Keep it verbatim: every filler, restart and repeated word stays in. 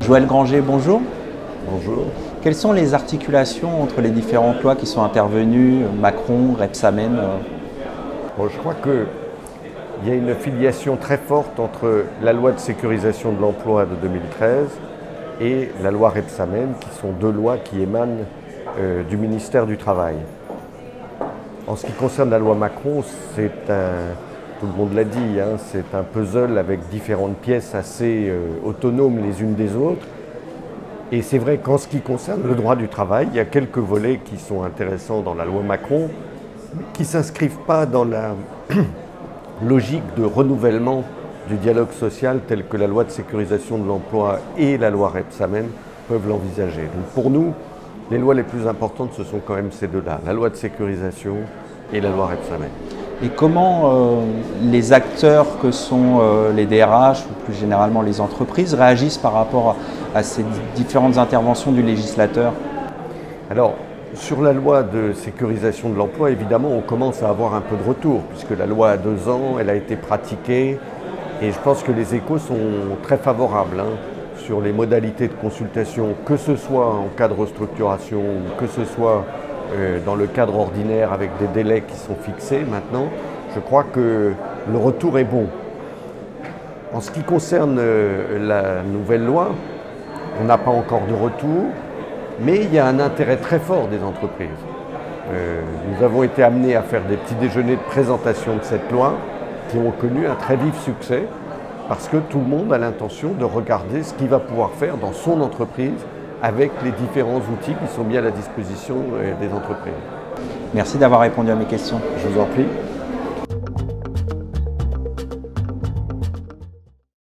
Joël Granger, bonjour. Bonjour. Quelles sont les articulations entre les différentes lois qui sont intervenues, Macron, Rebsamen? Bon, je crois qu'il y a une filiation très forte entre la loi de sécurisation de l'emploi de deux mille treize et la loi Rebsamen, qui sont deux lois qui émanent euh, du ministère du Travail. En ce qui concerne la loi Macron, c'est un, tout le monde l'a dit, hein, c'est un puzzle avec différentes pièces assez euh, autonomes les unes des autres. Et c'est vrai qu'en ce qui concerne le droit du travail, il y a quelques volets qui sont intéressants dans la loi Macron, qui ne s'inscrivent pas dans la logique de renouvellement du dialogue social tel que la loi de sécurisation de l'emploi et la loi Rebsamen peuvent l'envisager. Donc pour nous, les lois les plus importantes, ce sont quand même ces deux-là, la loi de sécurisation et la loi Rebsamen. Et comment euh, les acteurs que sont euh, les D R H ou plus généralement les entreprises réagissent par rapport à, à ces différentes interventions du législateur? Alors, sur la loi de sécurisation de l'emploi, évidemment, on commence à avoir un peu de retour, puisque la loi a deux ans, elle a été pratiquée, et je pense que les échos sont très favorables hein, sur les modalités de consultation, que ce soit en cas de restructuration, ou que ce soit euh, dans le cadre ordinaire avec des délais qui sont fixés maintenant. Je crois que le retour est bon. En ce qui concerne euh, la nouvelle loi, on n'a pas encore de retour. Mais il y a un intérêt très fort des entreprises. Euh, nous avons été amenés à faire des petits déjeuners de présentation de cette loi qui ont connu un très vif succès parce que tout le monde a l'intention de regarder ce qu'il va pouvoir faire dans son entreprise avec les différents outils qui sont mis à la disposition des entreprises. Merci d'avoir répondu à mes questions. Je vous en prie.